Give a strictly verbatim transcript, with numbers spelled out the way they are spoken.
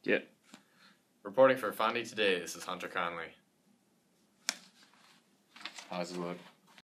Yeah. Reporting for Fondy Today, this is Hunter Conley. How's it look?